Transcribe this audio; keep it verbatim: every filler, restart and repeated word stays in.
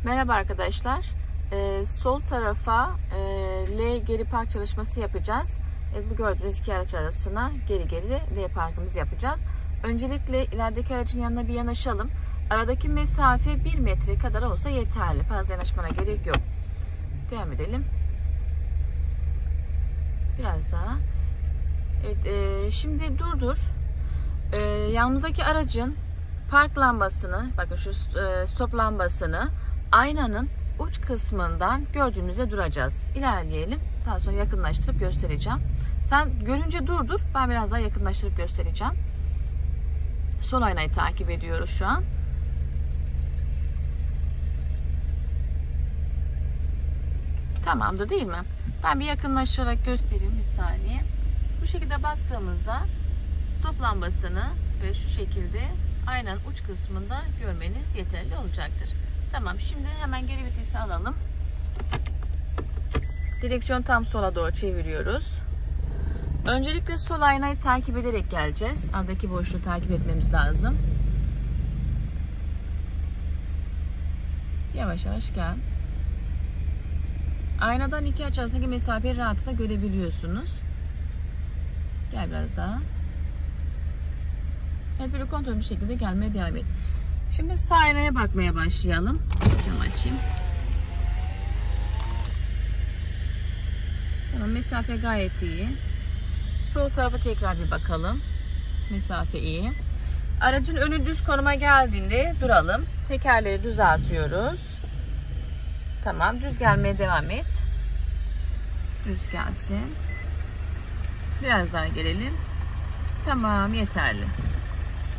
Merhaba arkadaşlar. Ee, sol tarafa e, L geri park çalışması yapacağız. Evet, bu gördüğünüz iki araç arasına geri geri L parkımızı yapacağız. Öncelikle ilerideki aracın yanına bir yanaşalım. Aradaki mesafe bir metre kadar olsa yeterli. Fazla yanaşmana gerek yok. Devam edelim. Biraz daha. Evet, e, şimdi durdur. E, yanımızdaki aracın park lambasını, bakın şu e, stop lambasını aynanın uç kısmından gördüğümüzde duracağız. İlerleyelim. Daha sonra yakınlaştırıp göstereceğim. Sen görünce durdur. Ben biraz daha yakınlaştırıp göstereceğim. Sol aynayı takip ediyoruz şu an. Tamamdır değil mi? Ben bir yakınlaştırarak göstereyim bir saniye. Bu şekilde baktığımızda stop lambasını ve şu şekilde aynanın uç kısmında görmeniz yeterli olacaktır. Tamam, şimdi hemen geri vitesi alalım. Direksiyon tam sola doğru çeviriyoruz. Öncelikle sol aynayı takip ederek geleceğiz. Aradaki boşluğu takip etmemiz lazım. Yavaş yavaş gel. Aynadan iki açı arasındaki mesafeyi rahatlıkla görebiliyorsunuz. Gel biraz daha. Evet, böyle kontrollü bir şekilde gelmeye devam et. Şimdi sağ aynaya bakmaya başlayalım. Cam açayım. Tamam, mesafe gayet iyi. Sol tarafa tekrar bir bakalım. Mesafe iyi. Aracın önü düz konuma geldiğinde duralım. Tekerleri düzeltiyoruz. Tamam, düz gelmeye devam et. Düz gelsin. Biraz daha gelelim. Tamam, yeterli.